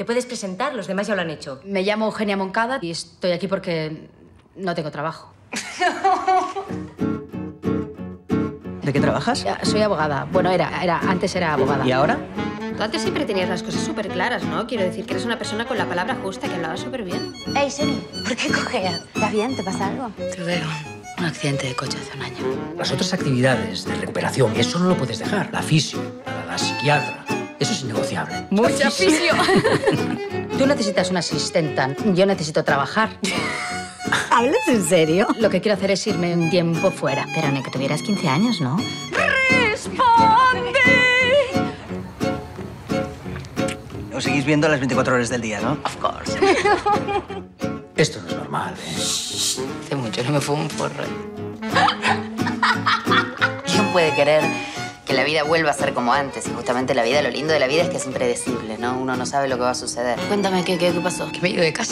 puedes presentar, los demás ya lo han hecho. Me llamo Eugenia Moncada y estoy aquí porque no tengo trabajo. ¿De qué trabajas? Soy abogada. Bueno, antes era abogada. ¿Y ahora? Tú antes siempre tenías las cosas súper claras, ¿no? Quiero decir que eres una persona con la palabra justa, que hablaba súper bien. Ey, Semi, ¿por qué cojeas? ¿Estás bien? ¿Te pasa algo? Tuve un accidente de coche hace un año. Las otras actividades de recuperación, eso no lo puedes dejar. La fisio, la psiquiatra, eso es innegociable. ¡Mucha fisio! Tú necesitas una asistenta. Yo necesito trabajar. ¿Hablas en serio? Lo que quiero hacer es irme un tiempo fuera. Pero ni que tuvieras 15 años, ¿no? ¡Responde! Os seguís viendo las 24 horas del día, ¿no? Of course. Esto no es normal, ¿eh? Hace mucho no me fumo un porro. ¿Quién puede querer que la vida vuelva a ser como antes? Y justamente la vida, lo lindo de la vida es que es impredecible, ¿no? Uno no sabe lo que va a suceder. Cuéntame, ¿qué pasó? Que me he ido de casa.